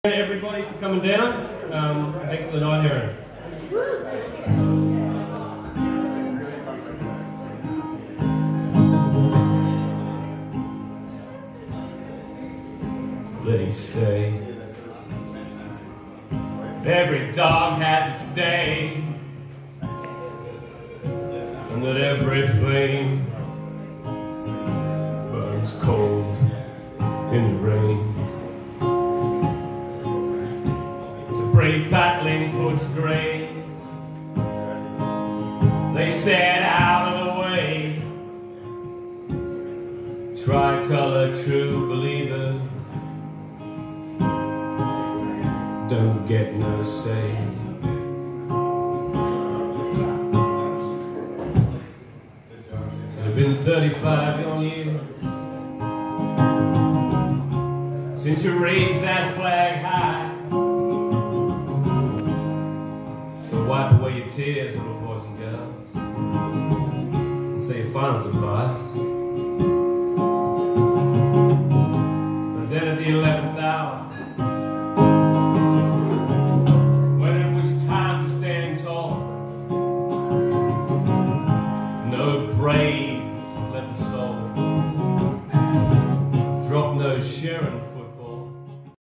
Everybody for coming down. Thanks for the night, Heron. They say every dog has its day, and that every flame burns cold in the rain. Brave battling foots grey, they set out of the way. Tricolor true believer don't get no say. It's been 35 long years since you raised that flag high. Wipe away your tears, little boys and girls, and say your final goodbyes. And then at the 11th hour, when it was time to stand tall, no brave